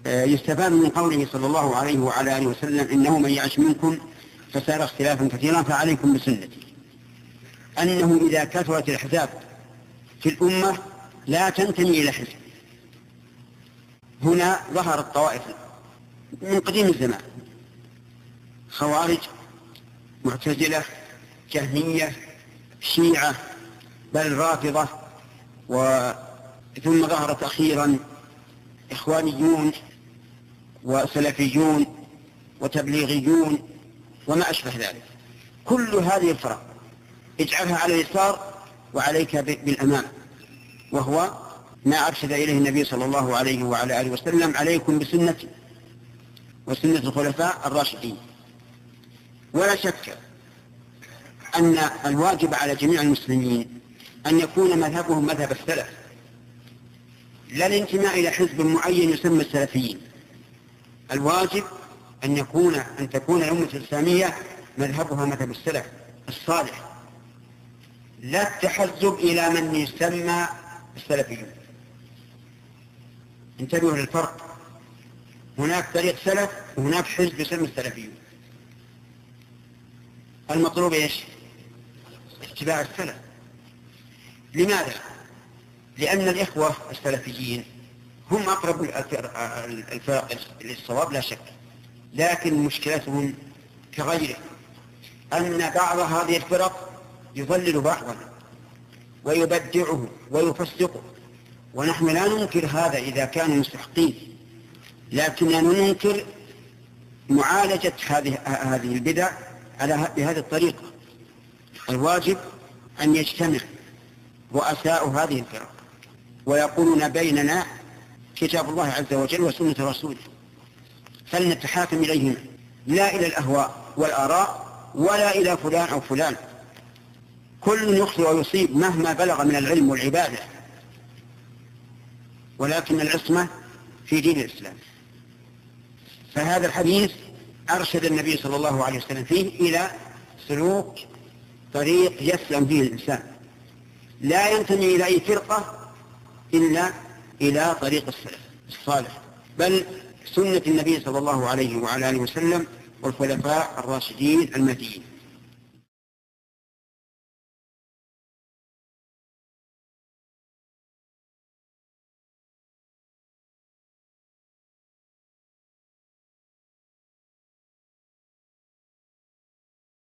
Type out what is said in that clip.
يستفاد من قوله صلى الله عليه وعلى آله وسلم إنه من يعش منكم فسار اختلافا كثيرا فعليكم بسنتي، أنه إذا كثرت الأحزاب في الأمة لا تنتمي إلى حزب. هنا ظهرت طوائف من قديم الزمان: خوارج، معتزلة، جهمية، شيعة، بل رافضة، ثم ظهرت أخيرا إخوانيون وسلفيون وتبليغيون وما أشبه ذلك. كل هذه الفرق اجعلها على اليسار وعليك بالأمام، وهو ما أرشد إليه النبي صلى الله عليه وعلى آله وسلم: عليكم بسنتي وسنة الخلفاء الراشدين. ولا شك أن الواجب على جميع المسلمين أن يكون مذهبهم مذهب السلف، لا الانتماء إلى حزب معين يسمى السلفيين. الواجب أن تكون الأمة الإسلامية مذهبها مذهب السلف الصالح، لا التحزب إلى من يسمى السلفيون. انتبهوا للفرق، هناك طريق سلف وهناك حزب يسمى السلفيون. المطلوب إيش؟ اتباع السلف. لماذا؟ لأن الإخوة السلفيين هم أقرب الفرق للصواب لا شك، لكن مشكلتهم كغيره أن بعض هذه الفرق يضلل بعضا ويبدعه ويفسقه، ونحن لا ننكر هذا إذا كانوا مستحقين، لكننا ننكر معالجة هذه البدع بهذه الطريقة. الواجب أن يجتمع رؤساء هذه الفرق ويقولون بيننا كتاب الله عز وجل وسنة رسوله، فلنتحاكم إليهما، لا إلى الأهواء والآراء ولا إلى فلان أو فلان. كل يخطئ ويصيب مهما بلغ من العلم والعبادة، ولكن العصمة في دين الإسلام. فهذا الحديث أرشد النبي صلى الله عليه وسلم فيه إلى سلوك طريق يسلم فيه الإنسان، لا ينتمي إلى أي فرقة إلا إلى طريق السلف الصالح، بل سنة النبي صلى الله عليه وعلى آله وسلم والخلفاء الراشدين المهديين.